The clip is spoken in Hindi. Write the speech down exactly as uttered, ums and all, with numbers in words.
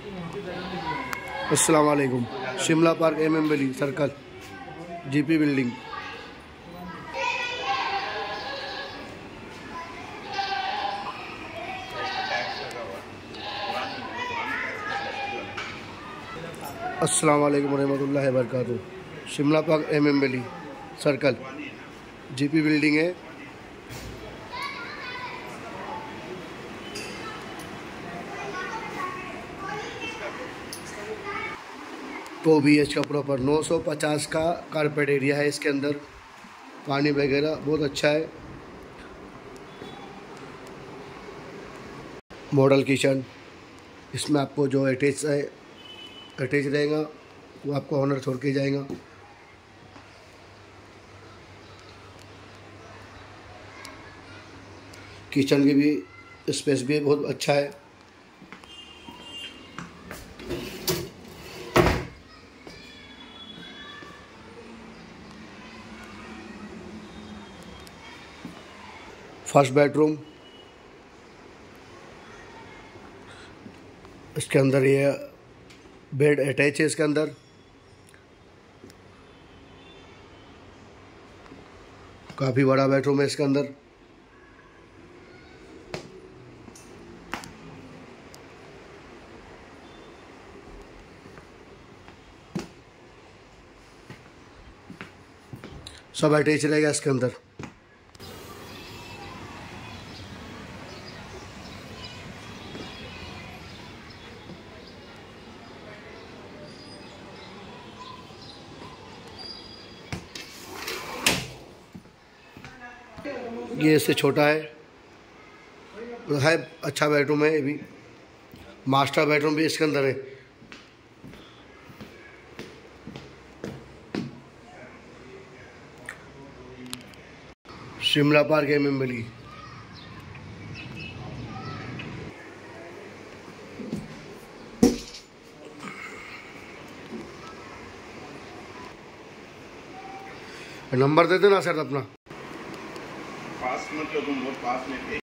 अस्सलाम वालेकुम। Shimla park M M valley circle GP building. अस्सलाम वालेकुम रहमतुल्लाहि व बरकातुहू। Shimla park M M valley circle GP building है। तो बी एच का प्रॉपर नौ सौ पचास का कारपेट एरिया है। इसके अंदर पानी वगैरह बहुत अच्छा है। मॉडल किचन, इसमें आपको जो अटैच है अटैच रहेगा वो आपको ऑनर छोड़ के जाएगा। किचन की भी स्पेस भी बहुत अच्छा है। फर्स्ट बेडरूम, इसके अंदर ये बेड अटैच है। इसके अंदर काफ़ी बड़ा बेडरूम है। इसके अंदर सब अटैच रहेगा। इसके अंदर ये इससे छोटा है है अच्छा बेडरूम है। ये भी मास्टर बेडरूम भी इसके अंदर है। Shimla park M M valley. Number दे देना सर अपना। पास में तो तुम बहुत पास में थे।